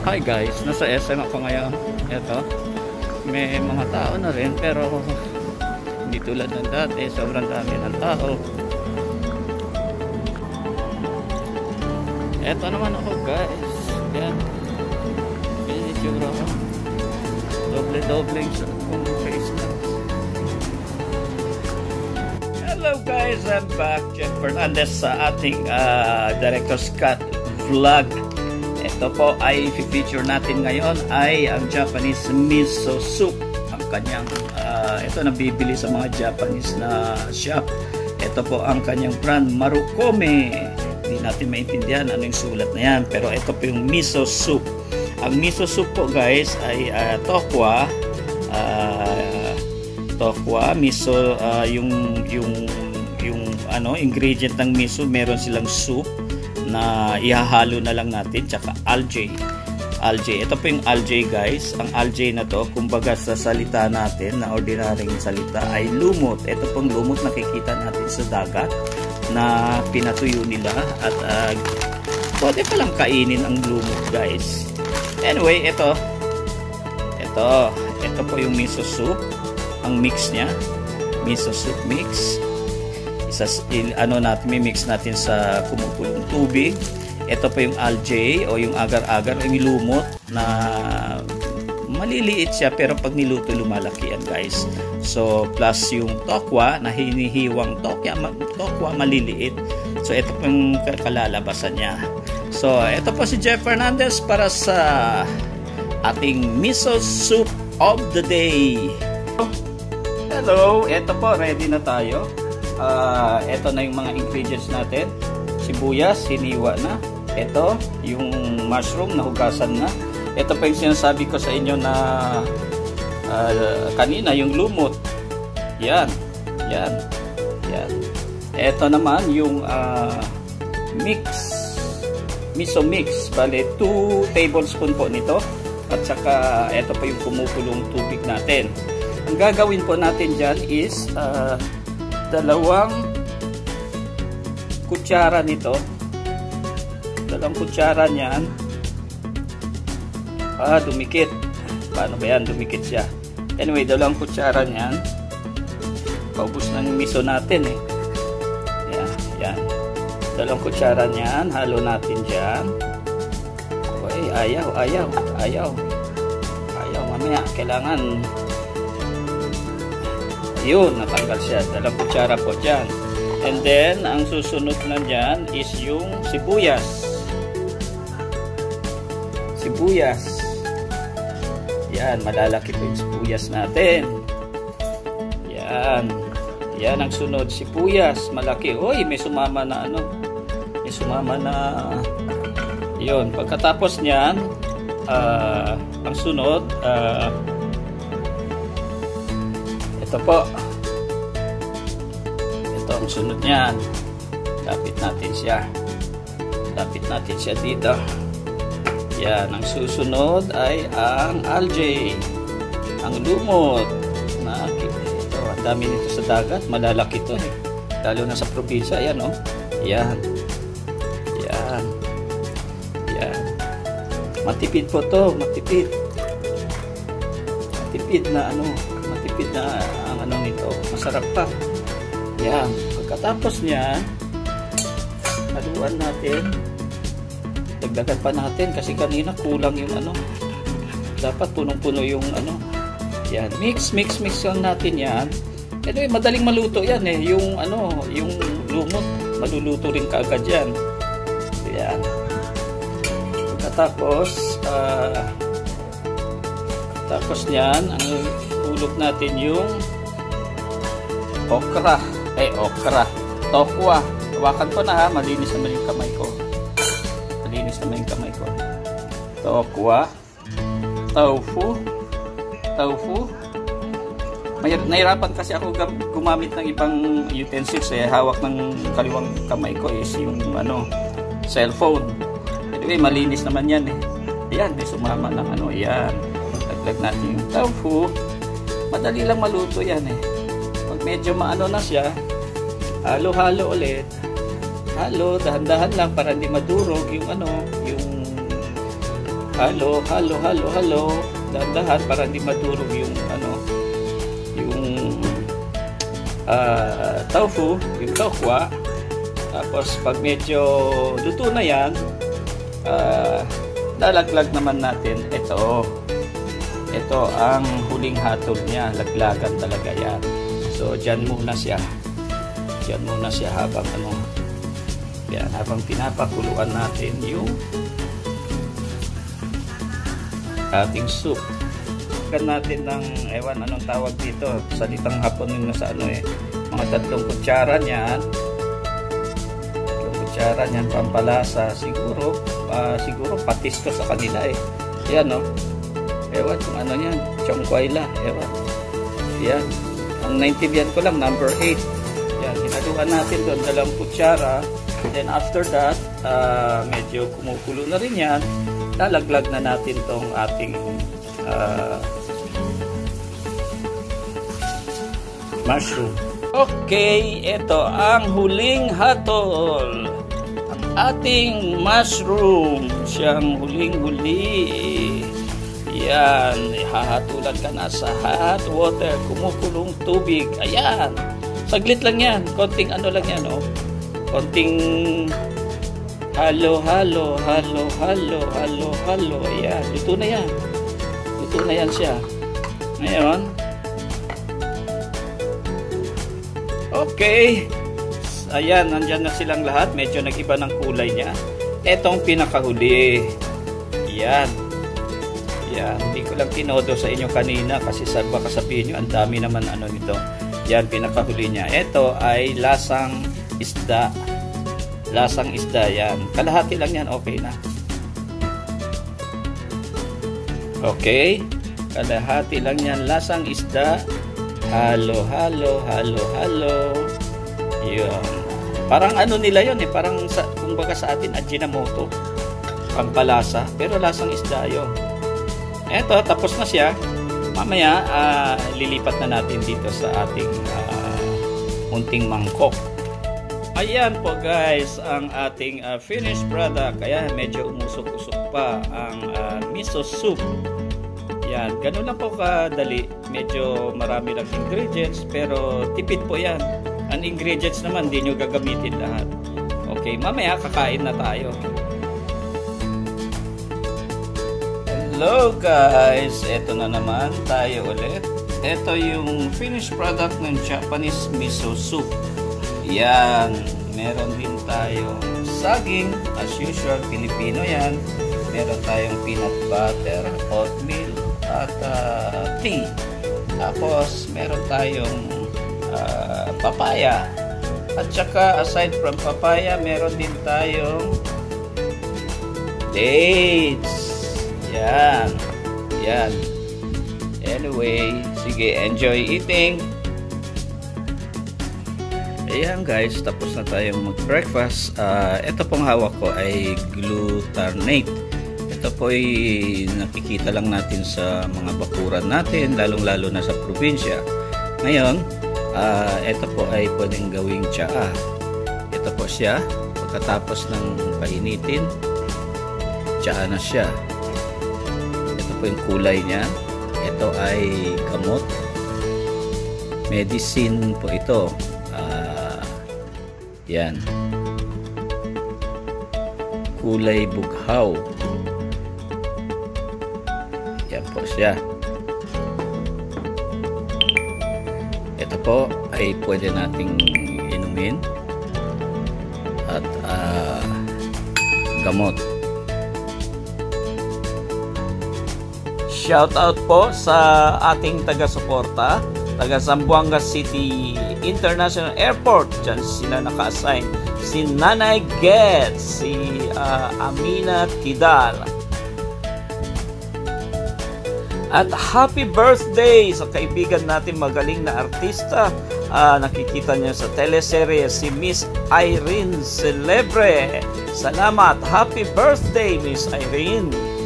Hi guys, nasa SM ako ngayon. Ito, may mga tao na rin pero hindi tulad ng dati, sobrang dami ng tao. Ito naman ako guys. Yan. Yan yung ko. Doble-doble sa face na. Hello guys, I'm back. Jeff Fernandez sa ating Director's Cut vlog. Ito po ay feature natin ngayon ay ang Japanese miso soup. Ang kanyang ito nabibili sa mga Japanese na shop. Ito po ang kanyang brand, Marukome. Hindi natin maintindihan ano yung sulat na yan, pero ito po yung miso soup. Ang miso soup po guys ay tokwa, miso, yung ano ingredient ng miso, meron silang soup na ihahalo na lang natin, tsaka algae. Ito po yung algae guys. Ang algae na to, kumbaga sa salita natin na ordinaryong salita ay lumot. Ito pong lumot nakikita natin sa dagat na pinatuyo nila at pwede palang kainin ang lumot guys. Anyway, ito po yung miso soup. Ang mix niya, miso soup mix. Mix natin sa kumukulong tubig. Ito po yung algae o yung agar-agar o yung lumot na maliliit siya pero pag niluto lumalaki yan guys. So plus yung tokwa na hinihiwang tokwa maliliit. So ito po yung kalalabasan niya. So ito po si Jeff Fernandez para sa ating miso soup of the day. Hello, ito po, ready na tayo. Ito na yung mga ingredients natin. Sibuyas, hiniwa na. Ito, yung mushroom, nahugasan na. Ito pa yung sinasabi ko sa inyo na kanina, yung lumot. Yan. Ito naman, yung miso mix. Bale, 2 tablespoon po nito. At saka, ito pa yung kumukulong tubig natin. Ang gagawin po natin dyan is 2 kutsara nito. 2 kutsara niyan. Dumikit. Paano ba yan? Dumikit siya. Anyway, 2 kutsara niyan. Paubos ng miso natin eh. Yan. 2 kutsara niyan. Halo natin dyan. Okay, ayaw. Mamaya, kailangan yun, natanggal siya. 2 kutsara po dyan. And then, ang susunod na dyan is yung sibuyas. Yan, malalaki po yung sibuyas natin. Yan ang sunod, sibuyas. Malaki. Uy, may sumama na ano. Yun, pagkatapos nyan, ang sunod, ito po. Ito ang sunod niyan. Lapit natin siya dito. Yan. Ang susunod ay ang algae. Ang lumot. Ito. Ang dami nito sa dagat. Malalaki ito. Lalo na sa probinsya. Yan o. Yan. Matipid po to. Matipid na ang ano nito, masarap pa. Yan, pagkatapos niya haluan natin, dagdagan pa natin kasi kanina kulang yung ano, dapat punong-puno yung ano. Yan, mix lang natin yan. Anyway, madaling maluto yan eh, yung ano, yung lumot maluluto rin kaagad yan. Yan, pagkatapos tapos niyan, ang ulog natin yung okra. Tokwa. Hawakan ko na ha, malinis naman yung kamay ko. Tokwa. Tofu. Nahirapan kasi ako gumamit ng ibang utensils eh. Hawak ng kaliwang kamay ko is yung ano, cellphone. Anyway, malinis naman yan eh. Ayan, may sumama ng ano, yan. Laglag natin yung tofu. Madali lang maluto yan eh. Pag medyo maano na siya, halo-halo ulit. Halo, dahan-dahan lang para hindi madurog yung ano, yung Halo, halo, halo, halo. Dahan-dahan para hindi madurog yung tofu, yung tokwa. Tapos pag medyo luto na yan, lalaglag naman natin ito ang huling hatol niya. Laglagan talaga yan. So dyan muna siya habang habang pinapakuluan natin yung ating soup. Natin ng ewan anong tawag dito, salitang Hapon yun sa mga 3 kutsara niyan, pampalasa. Siguro patis to sa kanila yan ewan kung ano yan, chongkwayla, ewan yan. Ang naintindihan ko lang number 8 yan, hinaluan natin doon 2 kutsara. Then after that, medyo kumukulo na rin yan, lalaglag na natin tong ating mushroom. Okay, ito ang huling hatol. Ang ating mushroom, siyang huling-huli. Yan, hahatulan ka na sa hot water, kumukulong tubig. Ayan, saglit lang yan, konting lang yan, konting halo. Ayan, luto na yan siya. Ngayon, okay, ayan, nandyan na silang lahat. Medyo nag-iba ng kulay niya. Etong pinakahuli, yan, hindi ko lang tinodo sa inyo kanina kasi baka sabihin nyo ang dami naman nito. Yan, pinakahuli niya. Ito ay lasang isda. Yan, kalahati lang yan, okay na. Okay, kalahati lang yan, lasang isda. Halo. Yun, parang nila yun parang kumbaga sa atin Ajinomoto, pampalasa, pero lasang isda yun. Eto, tapos na siya. Mamaya lilipat na natin dito sa ating munting mangkok. Ayan po guys, ang ating finished product. Kaya medyo umusok-usok pa ang miso soup. Yan, ganun lang po kadali. Medyo marami lang ingredients, pero tipid po yan. Ang ingredients naman, hindi nyo gagamitin lahat. Okay, mamaya kakain na tayo. Hello guys, eto na naman tayo ulit. Ito yung finished product ng Japanese miso soup. Yan, meron din tayong saging, as usual, Pilipino yan. Meron tayong peanut butter, oatmeal, at tea. Tapos meron tayong papaya. At saka aside from papaya, meron din tayong dates. Yan. Anyway, sige, enjoy eating. Ayan guys, tapos na tayong mag-breakfast. Ito pong hawak ko ay glutamate. Ito po ay nakikita lang natin sa mga bakuran natin, lalong-lalo na sa probinsya. Ngayon, ito po ay pwedeng gawing tsaa. Ito po siya. Pagkatapos ng painitin, tsaa na siya. Ito po yung kulay niya. Ito ay gamot. Medicine po ito. Yan. Kulay bughaw. Yan po siya. Ito po ay pwede nating inumin at gamot. Shout out po sa ating taga-suporta, taga Zamboanga City International Airport. Diyan sila naka-assign. Si Nanay Gets, si Amina Tidal. At happy birthday sa kaibigan natin, magaling na artista. Nakikita niyo sa teleserye, si Miss Irene Celebre. Salamat. Happy birthday, Miss Irene.